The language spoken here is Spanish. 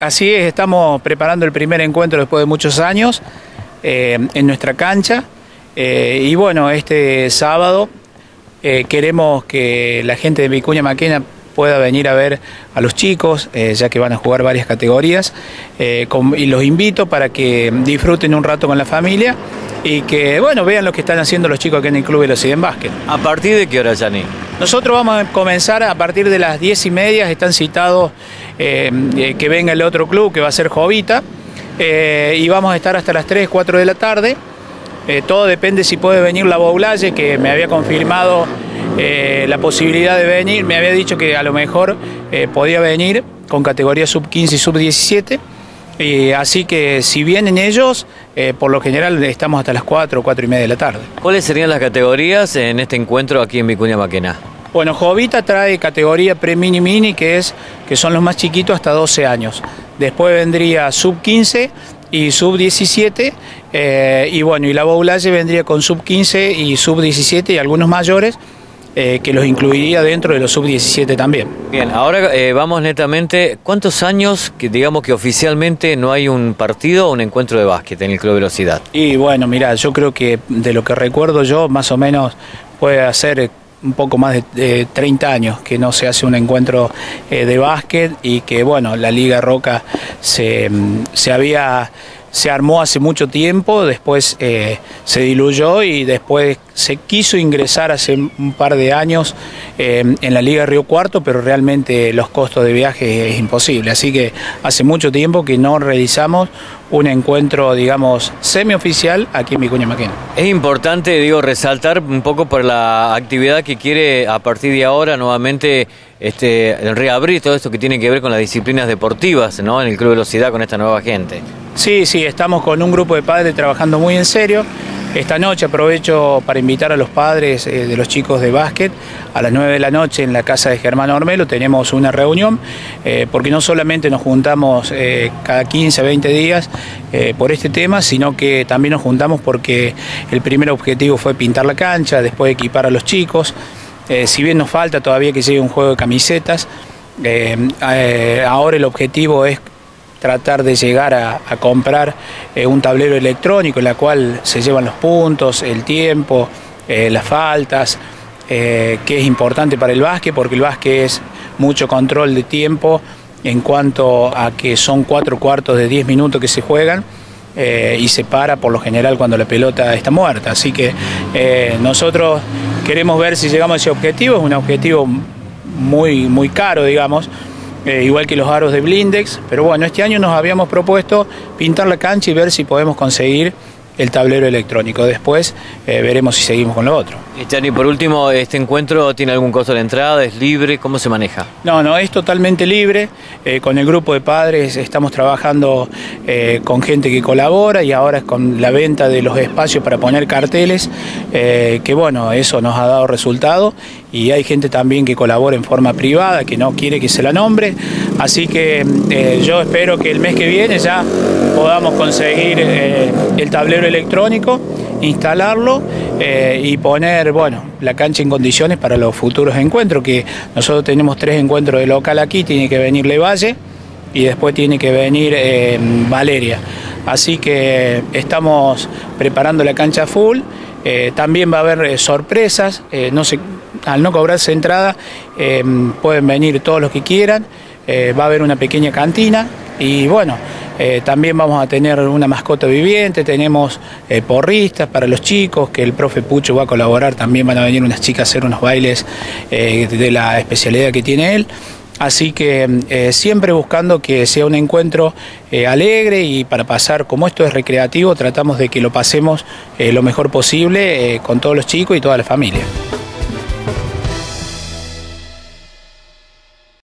Así es, estamos preparando el primer encuentro después de muchos años en nuestra cancha. Y bueno, este sábado queremos que la gente de Vicuña Maquena pueda venir a ver a los chicos, ya que van a jugar varias categorías, y los invito para que disfruten un rato con la familia y que bueno, vean lo que están haciendo los chicos aquí en el Club Velocidad en Básquet. ¿A partir de qué hora, Gianni? Nosotros vamos a comenzar a partir de las 10:30, están citados que venga el otro club, que va a ser Jovita, y vamos a estar hasta las 3, 4 de la tarde. Todo depende si puede venir la Boulaye, que me había confirmado la posibilidad de venir, me había dicho que a lo mejor podía venir con categoría sub-15 y sub-17. Así que si vienen ellos, por lo general estamos hasta las 4 o 4:30 de la tarde. ¿Cuáles serían las categorías en este encuentro aquí en Vicuña Maquena? Bueno, Jovita trae categoría pre-mini-mini, que son los más chiquitos hasta 12 años. Después vendría sub-15 y sub-17, y bueno, y la Boulaye vendría con sub-15 y sub-17 y algunos mayores, que los incluiría dentro de los sub-17 también. Bien, ahora vamos netamente, ¿cuántos años que digamos que oficialmente no hay un partido o un encuentro de básquet en el Club Velocidad? Y bueno, mirá, yo creo que de lo que recuerdo yo, más o menos puede hacer un poco más de 30 años que no se hace un encuentro de básquet, y que bueno, la Liga Roca se armó hace mucho tiempo, después se diluyó y después se quiso ingresar hace un par de años en la Liga Río Cuarto, pero realmente los costos de viaje es imposible, así que hace mucho tiempo que no realizamos un encuentro, digamos, semioficial aquí en Vicuña Maquena. Es importante, digo, resaltar un poco por la actividad que quiere a partir de ahora nuevamente reabrir todo esto que tiene que ver con las disciplinas deportivas, ¿no?, en el Club Velocidad con esta nueva gente. Sí, estamos con un grupo de padres trabajando muy en serio. Esta noche aprovecho para invitar a los padres de los chicos de básquet a las 9 de la noche en la casa de Germán Ormelo. Tenemos una reunión porque no solamente nos juntamos cada 15, 20 días por este tema, sino que también nos juntamos porque el primer objetivo fue pintar la cancha, después equipar a los chicos. Si bien nos falta todavía que llegue un juego de camisetas, ahora el objetivo es tratar de llegar a comprar un tablero electrónico en la cual se llevan los puntos, el tiempo, las faltas, que es importante para el básquet, porque el básquet es mucho control de tiempo en cuanto a que son 4 cuartos de 10 minutos que se juegan, y se para por lo general cuando la pelota está muerta. Así que nosotros queremos ver si llegamos a ese objetivo. Es un objetivo muy caro, digamos, igual que los aros de Blindex, pero bueno, este año nos habíamos propuesto pintar la cancha y ver si podemos conseguir el tablero electrónico. Después veremos si seguimos con lo otro. Gianni, por último, ¿este encuentro tiene algún costo de entrada? ¿Es libre? ¿Cómo se maneja? No, es totalmente libre. Con el grupo de padres estamos trabajando con gente que colabora, y ahora con la venta de los espacios para poner carteles, que bueno, eso nos ha dado resultado, y hay gente también que colabora en forma privada, que no quiere que se la nombre, así que yo espero que el mes que viene ya podamos conseguir el tablero electrónico, instalarlo y poner, bueno, la cancha en condiciones para los futuros encuentros, que nosotros tenemos 3 encuentros de local aquí. Tiene que venir Levalle y después tiene que venir Valeria, así que estamos preparando la cancha full. También va a haber sorpresas, al no cobrarse entrada pueden venir todos los que quieran. Va a haber una pequeña cantina y bueno, también vamos a tener una mascota viviente, tenemos porristas para los chicos, que el profe Pucho va a colaborar, también van a venir unas chicas a hacer unos bailes de la especialidad que tiene él. Así que siempre buscando que sea un encuentro alegre, y para pasar, como esto es recreativo, tratamos de que lo pasemos lo mejor posible con todos los chicos y toda la familia.